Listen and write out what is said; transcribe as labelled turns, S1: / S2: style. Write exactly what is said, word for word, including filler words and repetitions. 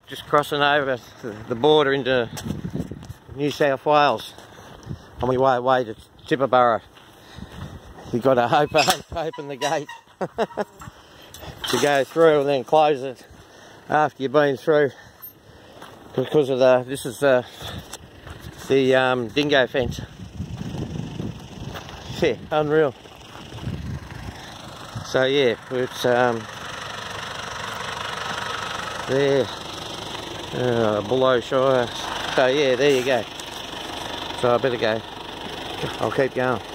S1: just crossing over the border into New South Wales on my way, way to Tippaborough. You've got to open, open the gate to go through and then close it after you've been through, because of the, this is the, the um, dingo fence. Yeah, unreal. So yeah, it's um, there, uh, below Shire. So yeah, there you go. So I better go. I'll keep going.